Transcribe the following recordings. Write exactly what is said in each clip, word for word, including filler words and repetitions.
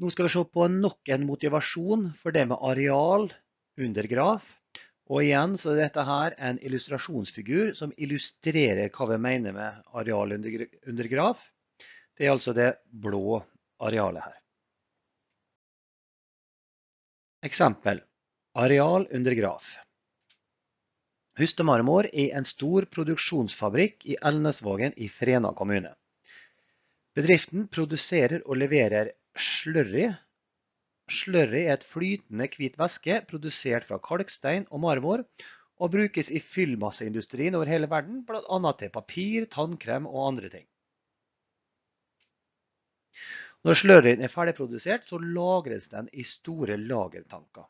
Nå skal vi se på nok en motivasjon for det med areal under graf. Og igjen så er dette her en illustrasjonsfigur som illustrerer hva vi mener med areal under, under graf. Det er altså det blå arealet her. Eksempel. Areal under graf. Hustemarmor er en stor produksjonsfabrikk i Elnesvågen i Frena kommune. Bedriften produserer og leverer slurry. Slurry er et flytende hvit væske produsert fra kalkstein og marmor og brukes i fyllmasseindustrien over hele verden, blant annet til papir, tannkrem og andre ting. Når slurryen er ferdigprodusert, så lagres den i store lagertanker.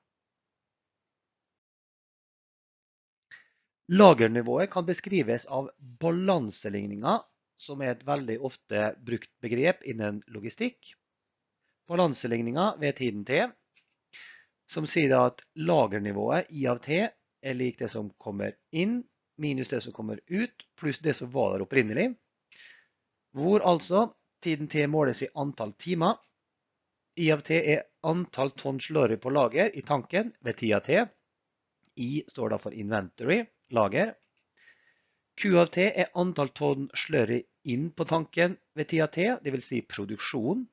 Lagernivået kan beskrives av balanseligninger, som er et veldig ofte brukt begrep innen logistikk. Balanseligninger ved tiden T, som sier at lagernivået I av T er lik det som kommer inn, minus det som kommer ut, pluss det som var der opprinnelig. Hvor altså tiden T måles I antall timer. I av T er antall tonn slurry på lager I tanken ved tida T. I står da for inventory, lager. Q av T er antall tonn slurry inn på tanken ved tida T, det vil si produksjon.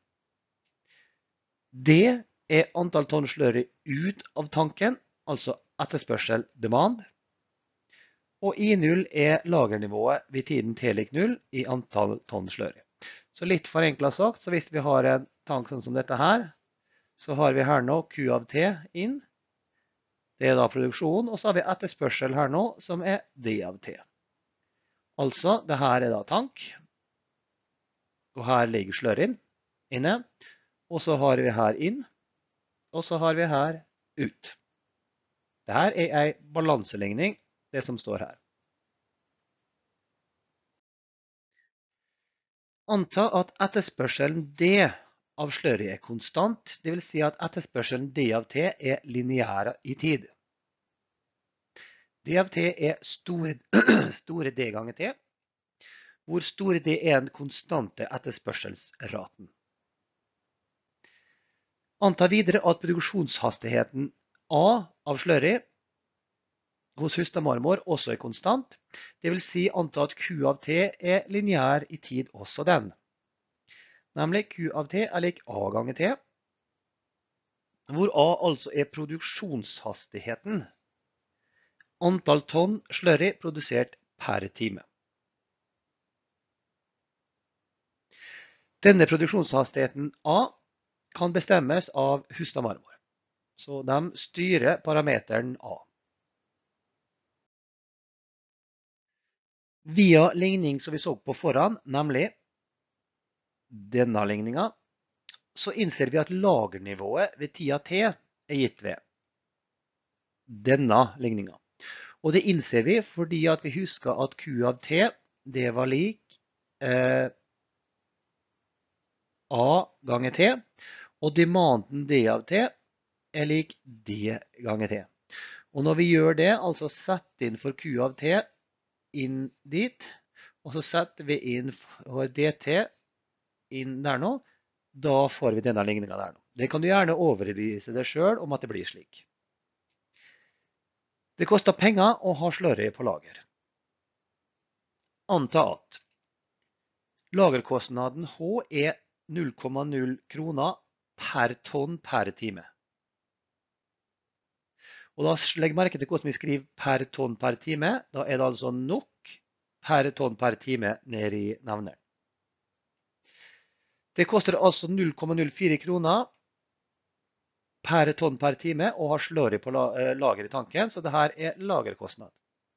D er antall tonn slurry ut av tanken, altså etterspørsel, demand. Og I null er lagernivået ved tiden T lik null I antall tonn slurry. Så litt forenklet sagt, så hvis vi har en tank sånn som dette her, så har vi her nå Q av T inn. Det er da produksjon, og så har vi etterspørsel her nå, som er D av T. Altså, det her er da tank, og her ligger slurryen inne, og så har vi her inn, og så har vi her ut. Dette er en balanseligning, det som står her. Anta at etterspørselen D av slurry er konstant, det vil si at etterspørselen D av T er lineær I tid. D av T er store, store D ganger T, hvor store D er den konstante etterspørselsraten. Anta videre at produksjonshastigheten A av slurry hos Hustadmarmor også er konstant, det vil si anta at Q av T er lineær I tid også den. Nemlig Q av T er lik A ganger T, hvor A altså er produksjonshastigheten. Antall tonn slurry produsert per time. Denne produksjonshastigheten A kan bestemmes av Hustadmarmor. Så de styrer parameteren A. Via ligning som vi så på foran, nemlig denne ligningen, så innser vi at lagernivået ved tida T er gitt ved denne ligningen. Og det innser vi fordi at vi husker at Q av T, det var lik eh, A ganger T, og demanden D av T er lik D ganger T. Og når vi gjør det, altså setter inn for Q av T inn dit, og så setter vi inn for D T inn der nå, da får vi denne ligningen der nå. Det kan du gjerne overbevise deg selv om at det blir slik. Det koster penger å ha slurry på lager. Anta at lagerkostnaden H er null komma null kroner per tonn per time. Og da legg merke til hvordan vi skriver per tonn per time. Da er det altså nok per tonn per time ned I nevneren. Det koster altså null komma null fire kroner per tonn per time å ha slurry på lager I tanken, så dette er lagerkostnad.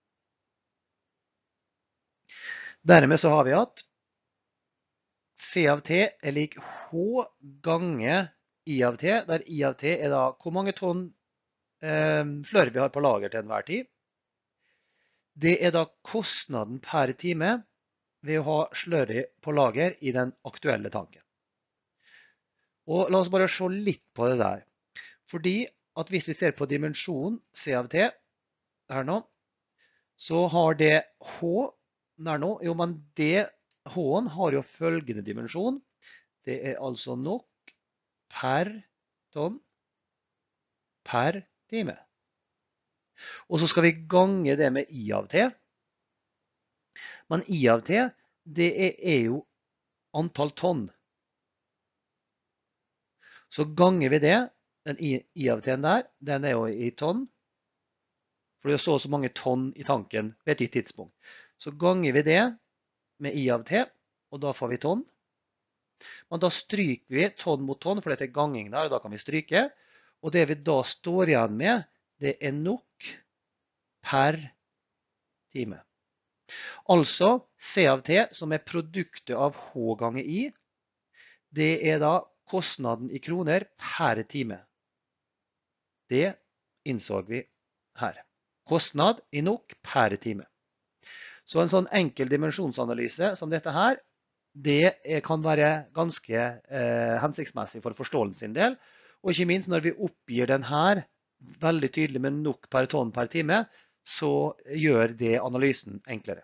Dermed så har vi at C av T er lik H ganger I av T, der I av T er da hvor mange tonn eh, slurry vi har på lager til enhver tid. Det er da kostnaden per time ved å ha slurry på lager I den aktuelle tanken. Og la oss bare se litt på det der. Fordi at hvis vi ser på dimensjonen C av T, her nå, så har det H der nå, jo, men det H-en har jo følgende dimensjon. Det er altså nok per tonn per time. Og så skal vi gange det med I av T. Men I av T, det er, er jo antall tonn. Så ganger vi det, den I, I av T-en der, den er jo i tonn. For det er så og så mange tonn i tanken ved et gitt tidspunkt. Så ganger vi det med I av T, og da får vi tonn. Men da stryker vi tonn mot tonn, for dette er ganging der, og da kan vi stryke. Og det vi da står igjen med, det er nok per time. Altså C av T, som er produktet av H ganger I, det er da kostnaden i kroner per time. Det innså vi her. Kostnad i nok per time. Så en sånn enkel dimensjonsanalyse som dette her, det kan være ganske eh, hensiktsmessig for forståelsen sin del. Og ikke minst når vi oppgir den her veldig tydelig med nok per tonn per time, så gjør det analysen enklere.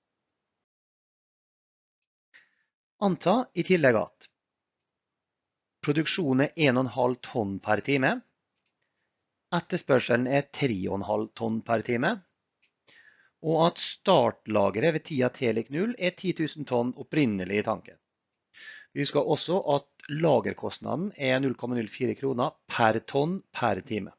Anta i tillegg at produksjonen er en komma fem tonn per time, etterspørselen er tre komma fem tonn per time, og at startlageret ved tida T lik null er ti tusen tonn opprinnelig i tanken. Vi husker også at lagerkostnaden er null komma null fire kroner per tonn per time.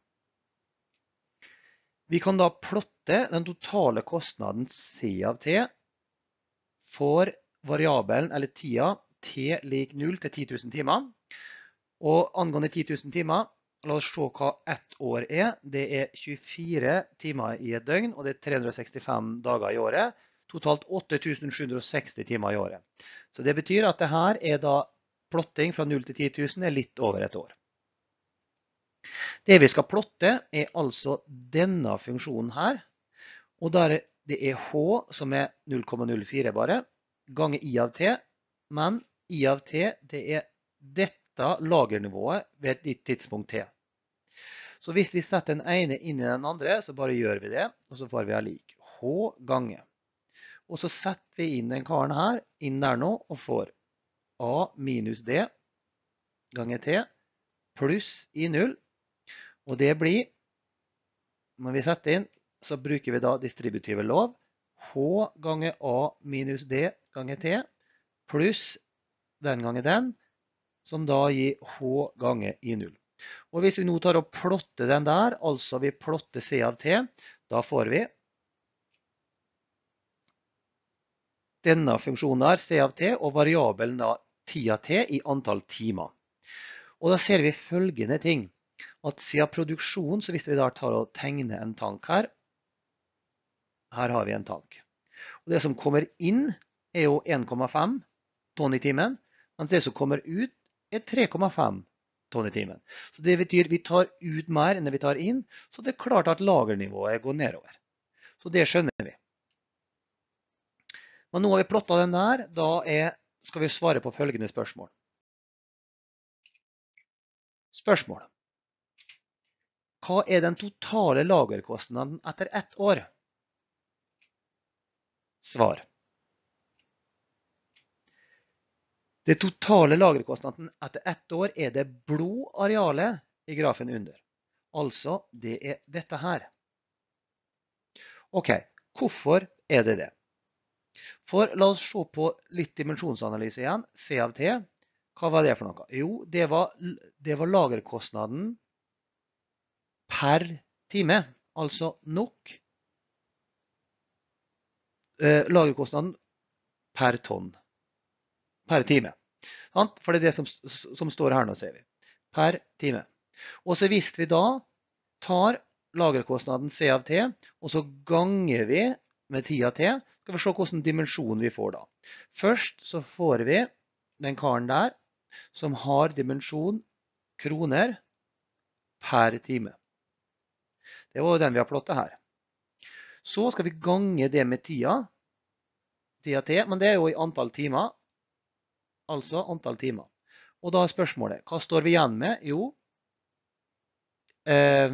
Vi kan da plotte den totale kostnaden C av T for variabelen eller tida T lik null til ti tusen timer. Og angående ti tusen timer, la oss se hva ett år er. Det er tjuefire timer i et døgn, og det er tre hundre og sekstifem dager i året. Totalt åtte tusen sju hundre og seksti timer i året. Så det betyr at det her er da plotting fra null til ti tusen er litt over et år. Det vi skal plotte er altså denne funksjonen her, og der det er H som er null komma null fire bare, ganger I av T, men I av T det er dette lagernivået ved et gitt tidspunkt T. Så hvis vi setter den ene inn i den andre, så bare gjør vi det, og så får vi lik H gange. Og så setter vi inn den karen her, inn der nå, og får A minus D ganger T pluss I null. Og det blir, når vi setter inn, så bruker vi da distributive lov. H ganger A minus D ganger T pluss den ganger den, som da gir H ganger I null. Og hvis vi nå tar og plotter den der, altså vi plotter C av T, da får vi denne funksjonen der, C av T, og variabelen da ti av T i antall timer. Og da ser vi følgende ting, at siden produksjon, så hvis vi da tar og tegner en tank her, her har vi en tank. Og det som kommer inn er jo en komma fem tonn i timen, mens det som kommer ut er tre komma fem tonn i timen. Så det betyr vi tar ut mer enn vi tar inn, så det er klart at lagernivået går nedover. Så det skjønner vi. Men nå har vi plottet den der, da er, skal vi svare på følgende spørsmål. Spørsmål. Hva er den totale lagerkostnaden etter ett år? Svar. Det totale lagerkostnaden etter ett år er det blå arealet i grafen under. Altså, det er dette her. Ok, hvorfor er det det? For la oss se på litt dimensjonsanalyse igjen. C av T, hva var det for noe? Jo, det var, det var lagerkostnaden per time, altså nok eh, lagerkostnaden per tonn, per time. For det er det som, som står her nå, ser vi. Per time. Og så hvis vi da tar lagerkostnaden C av T, og så ganger vi med ti av T, skal vi se hvilken dimensjon vi får da. Først så får vi den karen der, som har dimensjon kroner per time. Det var den vi har plottet her. Så skal vi gange det med tida, tida T, men det er jo i antall timer, altså antall timer. Og da er spørsmålet, hva står vi igjen med? Jo, eh,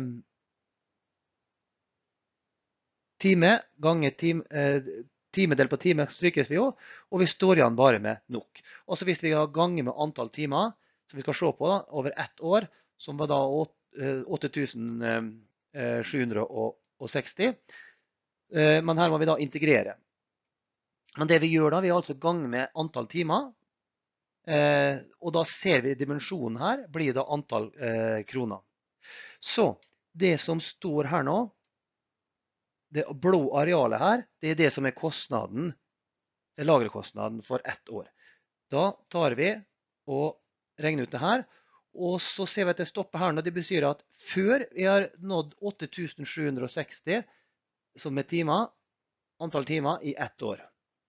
time ganger time, eh, time del på time strykes vi jo, og vi står igjen bare med nok. Og så hvis vi har ganger med antall timer, som vi skal se på da, over ett år, som var da åtte tusen sju hundre seksti. Men her må vi da integrere. Men det vi gjør da, vi har altså gang med antall timer, og da ser vi dimensjonen her, blir da antall kroner. Så det som står her nå, det blå arealet her, det er det som er kostnaden, lagerkostnaden for ett år. Da tar vi og regner ut det her, og så ser vi at det stopper her nå. Det betyr at før vi har nådd åtte tusen sju hundre seksti som er timer, antall timer i ett år.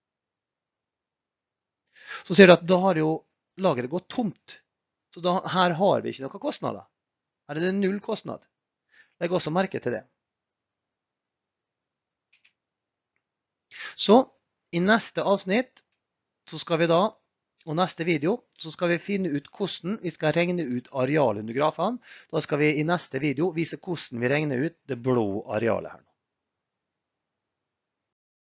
Så ser du at da har jo lageret gått tomt. Så da, her har vi ikke noen kostnader. Her er det null kostnad. Legg også merke til det. Så i neste avsnitt så skal vi da, og neste video, så skal vi finne ut hvordan vi skal regne ut arealet under grafen. Da skal vi i neste video vise hvordan vi regner ut det blå arealet her.